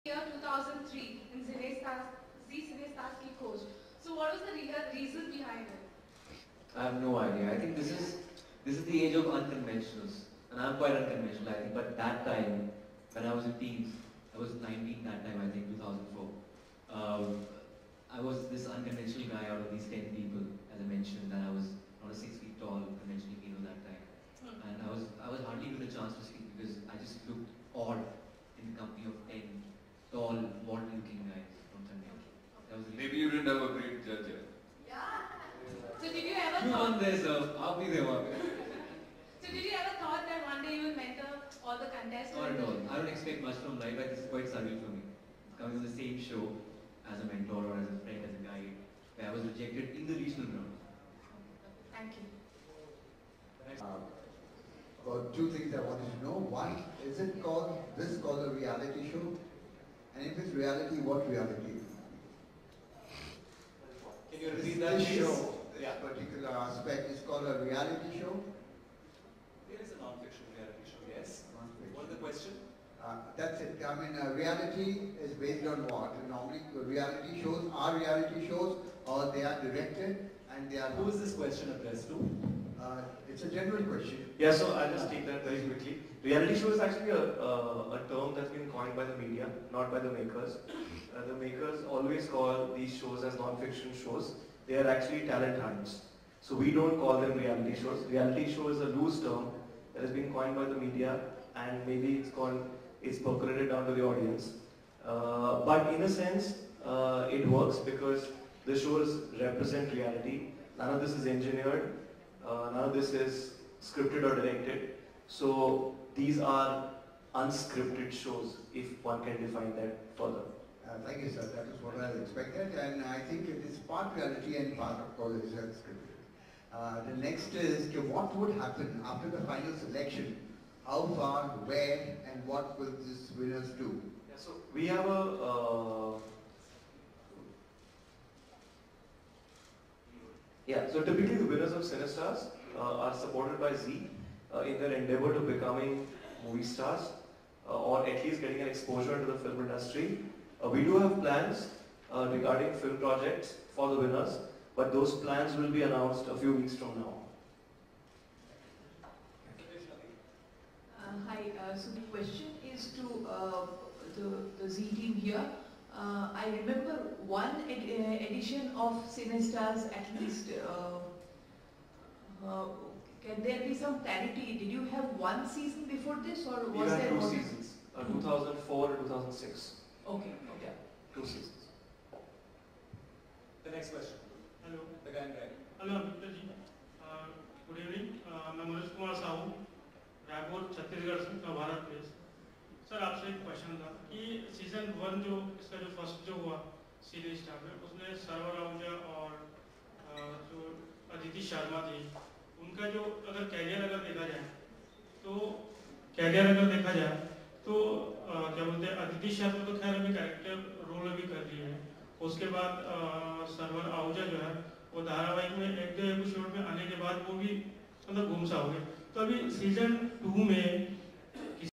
year 2003 in Cine Starsky Coach. So what was the reason behind it? I have no idea. I think this is the age of unconventionals, and I'm quite unconventional, I think. But that time, when I was in teens, I was 19 that time, I think 2004. I was this unconventional guy out of these 10 people, as I mentioned, and I was not a 6 feet tall conventional hero that time. And I was hardly given a chance to speak because I just looked odd in the company of 10 tall, modern-looking guys from Chennai. That was the Maybe you didn't have a great judge yet. Yeah. So did you ever You thought? won there, sir. I'll be there, So did you ever thought that one day you will mentor all the contestants? Not at all. I don't expect much from life. Like, this is quite surreal for me. Coming on the same show as a mentor or as a friend, as a guide, where I was rejected in the regional round. Thank you. About two things I wanted to know. One, is it called a reality show? And if it's reality, what reality? Can you repeat that, This please? show, this particular aspect is called a reality show? There is a non-fiction reality show, yes. What's the question? That's it. I mean, reality is based on what? Normally, reality shows are reality shows, or they are directed and they are. Who is this question addressed to? It's a general question. Yeah, so I'll just take that very quickly. Reality show is actually a term that's been coined by the media, not by the makers. The makers always call these shows as non-fiction shows. They are actually talent hunts. So we don't call them reality shows. Reality show is a loose term that has been coined by the media, and maybe it's percolated down to the audience. But in a sense, it works because the shows represent reality. None of this is engineered. None of this is scripted or directed. So these are unscripted shows, if one can define that further. Thank you, sir. That is what I expected, and I think it is part reality and part, of course, is unscripted. The next is, what would happen after the final selection? How far, where, and what will these winners do? Yeah, so we have so typically the winners of Cinestars are supported by Zee in their endeavor to becoming movie stars or at least getting an exposure into the film industry. We do have plans regarding film projects for the winners, but those plans will be announced a few weeks from now. Hi, so the question is to the Zee team here. I remember one edition of Cinestars at least. Can there be some clarity? Did you have one season before this, or was there two more? seasons, 2004 and 2006. Okay, okay. 2 seasons. The next question. Hello. The guy in red. Hello, Amita ji. Good evening. मैं मनोज कुमार साहू रायपुर छत्तीसगढ़ से भारत देश। Sir आपसे एक question था कि season 1 जो इसका जो फर्स्ट जो हुआ सीरीज स्टार में उसमें सर्वर आहूजा और जो अदिति शर्मा थी उनका जो अगर कैरियर अगर देखा जाए तो क्या बोलते हैं अदिति शर्मा तो खैर अभी कैरेक्टर रोल भी कर रही है। उसके बाद सर्वर आहूजा जो है वो धारावाहिक में एक दो एपिसोड में आने के बाद वो भी मतलब गुमसा हो गए। तो अभी सीजन 2 में